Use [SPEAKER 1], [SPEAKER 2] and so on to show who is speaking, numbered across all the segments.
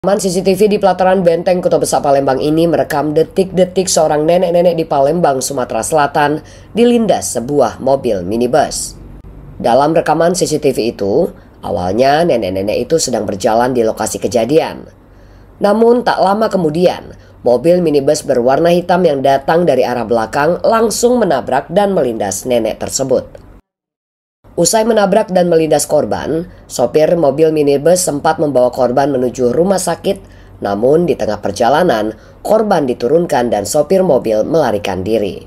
[SPEAKER 1] Rekaman CCTV di pelataran Benteng Kota Besar Palembang ini merekam detik-detik seorang nenek-nenek di Palembang, Sumatera Selatan dilindas sebuah mobil minibus. Dalam rekaman CCTV itu, awalnya nenek-nenek itu sedang berjalan di lokasi kejadian. Namun tak lama kemudian, mobil minibus berwarna hitam yang datang dari arah belakang langsung menabrak dan melindas nenek tersebut. Usai menabrak dan melindas korban, sopir mobil minibus sempat membawa korban menuju rumah sakit. Namun di tengah perjalanan, korban diturunkan dan sopir mobil melarikan diri.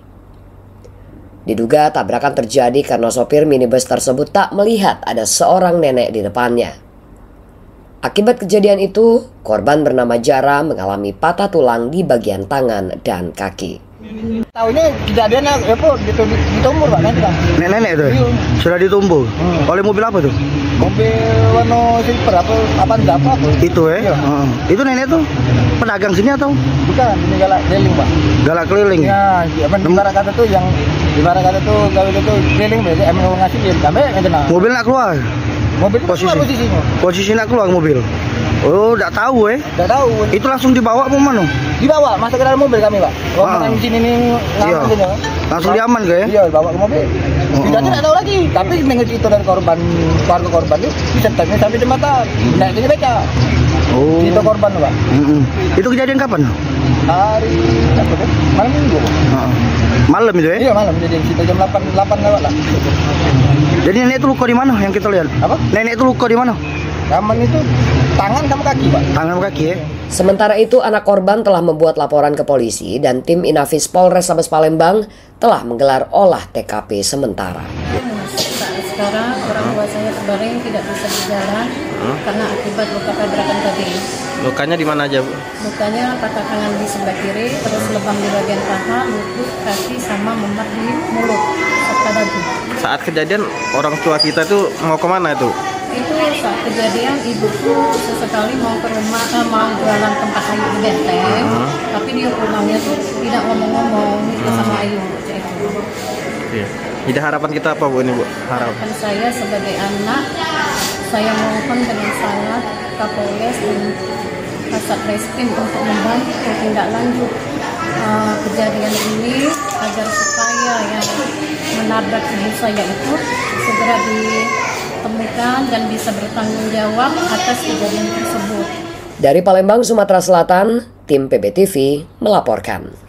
[SPEAKER 1] Diduga tabrakan terjadi karena sopir minibus tersebut tak melihat ada seorang nenek di depannya. Akibat kejadian itu, korban bernama Jara mengalami patah tulang di bagian tangan dan kaki.
[SPEAKER 2] Tahunya kejadian ditumbur Pak,
[SPEAKER 3] nenek itu sudah ditumbur oleh mobil apa tuh?
[SPEAKER 2] Mobil warna silver apa
[SPEAKER 3] itu
[SPEAKER 2] Iya.
[SPEAKER 3] Itu nenek tuh pedagang sini atau
[SPEAKER 2] bukan, ini galak keliling Pak.
[SPEAKER 3] galak keliling
[SPEAKER 2] Ya, ibarat kata tuh kalau itu keliling berarti emang ngasih dia kami kenal.
[SPEAKER 3] mobil nak keluar
[SPEAKER 2] Mobil
[SPEAKER 3] posisi nak keluar mobil. Oh, enggak tahu
[SPEAKER 2] Enggak tahu.
[SPEAKER 3] Itu langsung dibawa apa mana?
[SPEAKER 2] Dibawa masuk ke dalam mobil kami Pak. Orang di sini nih ngaman
[SPEAKER 3] Iya. Langsung diaman ke ya?
[SPEAKER 2] Iya, bawa ke mobil. Kita tidak tahu lagi, tapi dengan itu dari keluarga korban itu bisa tanya sampai jembatan. Naik ke beca.
[SPEAKER 3] Oh.
[SPEAKER 2] Itu korban Pak.
[SPEAKER 3] Itu kejadian kapan?
[SPEAKER 2] Hari malam minggu.
[SPEAKER 3] Malam itu ya?
[SPEAKER 2] Iya malam, jadi kita jam 8 lewat lah.
[SPEAKER 3] Jadi nenek itu luka di mana yang kita lihat?
[SPEAKER 2] Apa?
[SPEAKER 3] Nenek itu luka di mana?
[SPEAKER 2] Raman itu tangan sama kaki Pak.
[SPEAKER 3] Tangan kaki ya?
[SPEAKER 1] Sementara itu, anak korban telah membuat laporan ke polisi dan tim Inafis Polrestabes Palembang telah menggelar olah TKP sementara.
[SPEAKER 4] Saat sekarang orang tua saya terbaring tidak bisa berjalan karena akibat luka tabrakan tadi.
[SPEAKER 5] Lukanya di mana aja, Bu?
[SPEAKER 4] Lukanya patah tangan di sebelah kiri, terus lebam di bagian paha, lutut, kaki, sama memar di mulut serta dagu.
[SPEAKER 5] Saat kejadian orang tua kita tuh mau kemana itu?
[SPEAKER 4] Itu saat kejadian ibuku sesekali mau ke rumah, mau jualan tempat ayu di Benteng, tapi dia pulangnya tuh tidak ngomong-ngomong sama ayu.
[SPEAKER 5] Iya. Jadi harapan kita apa Bu ini Bu?
[SPEAKER 4] Harapan saya sebagai anak, saya mohon dengan sangat Kapolres dan Kasat Reskrim untuk membantu tindak lanjut kejadian ini agar supaya yang menabrak ibu saya itu segera ditemukan dan bisa bertanggung jawab atas kejadian tersebut.
[SPEAKER 1] Dari Palembang, Sumatera Selatan, tim PBTV melaporkan.